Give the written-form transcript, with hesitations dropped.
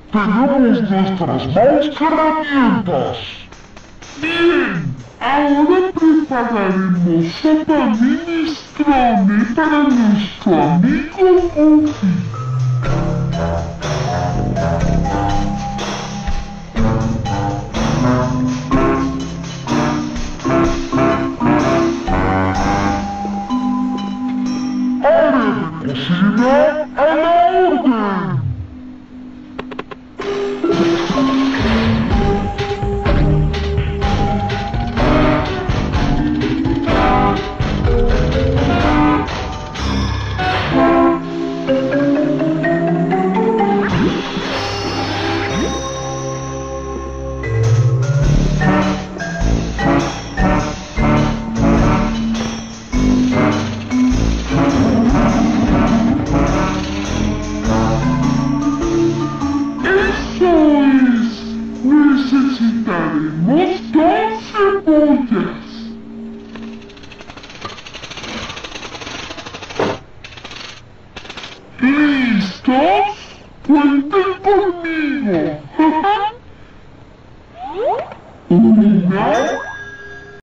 tenemos nuestras mouse herramientas. Bien, ahora prepararemos sopa minestrone para nuestro amigo Goofy. Área de cocina